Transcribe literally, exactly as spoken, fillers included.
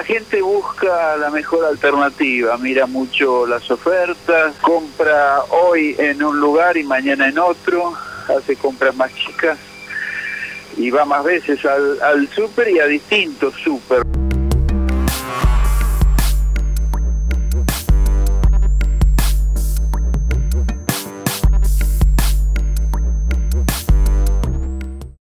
gente busca la mejor alternativa, mira mucho las ofertas, compra hoy en un lugar y mañana en otro, hace compras más chicas y va más veces al, al súper y a distintos súper.